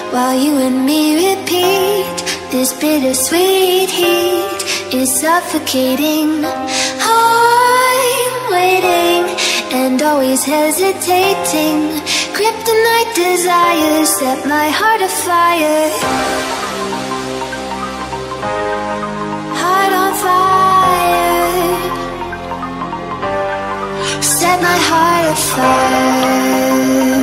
while you and me repeat. This bittersweet heat is suffocating. I'm waiting and always hesitating. Kryptonite desires set my heart afire. Heart on fire. Set my heart afire.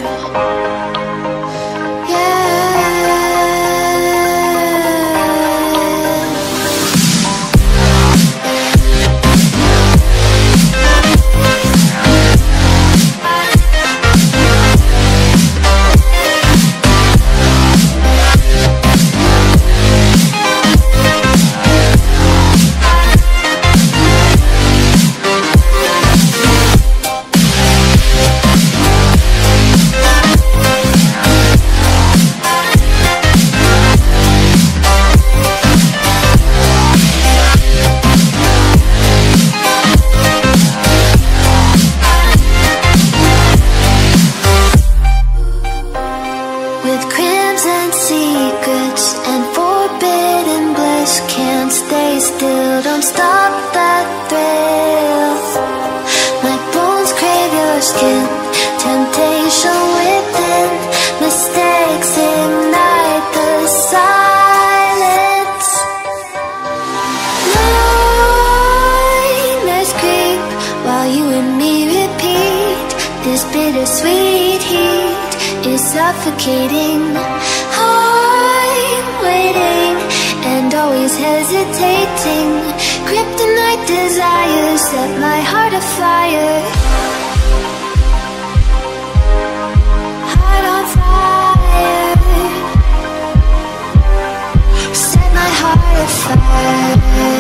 Don't stop that thrill. My bones crave your skin. Temptation within. Mistakes ignite the silence. Nightmares creep while you and me repeat. This bittersweet heat is suffocating. I'm waiting and always hesitating. Kryptonite desires set my heart afire. Heart on fire. Set my heart afire.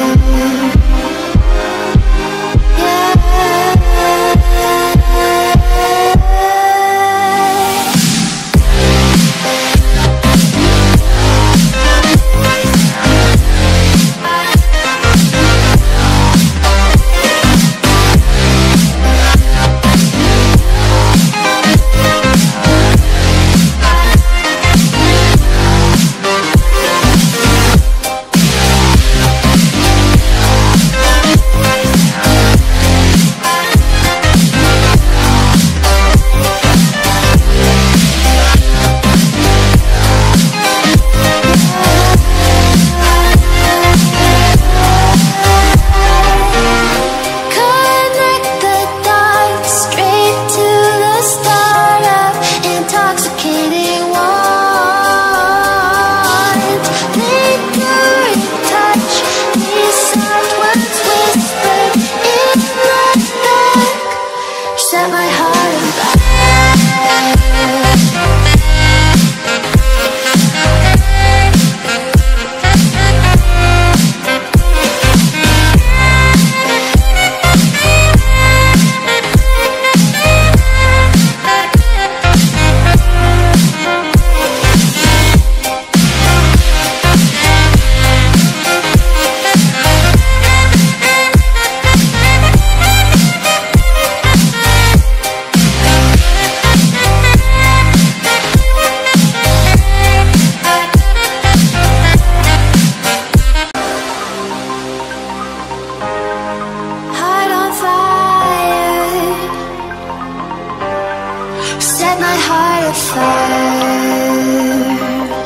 Set my heart afire.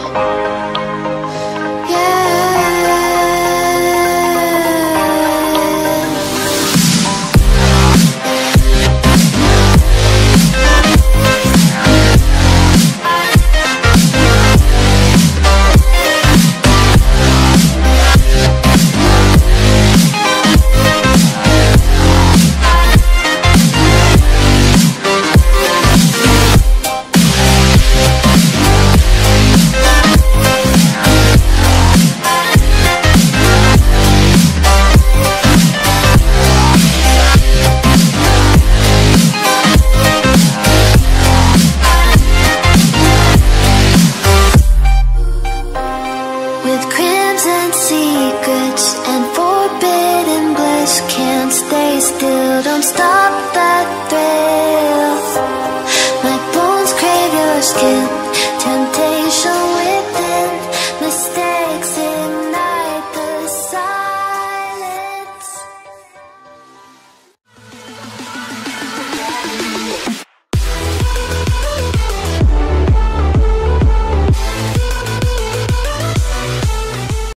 Don't stop that thrill. My bones crave your skin. Temptation